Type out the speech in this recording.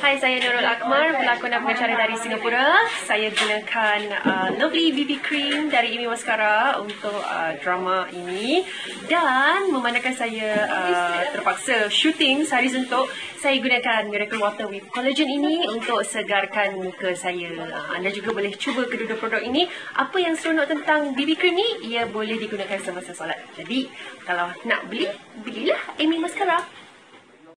Hai, saya Nurul Akmal, pelakon dan pengacara dari Singapura. Saya gunakan lovely BB cream dari Mascara untuk drama ini. Dan memandangkan saya terpaksa shooting sehari sentuk, saya gunakan Miracle Water with Collagen ini untuk segarkan muka saya. Anda juga boleh cuba kedua-dua produk ini. Apa yang seronok tentang BB cream ni, ia boleh digunakan semasa solat. Jadi, kalau nak beli, belilah Mascara.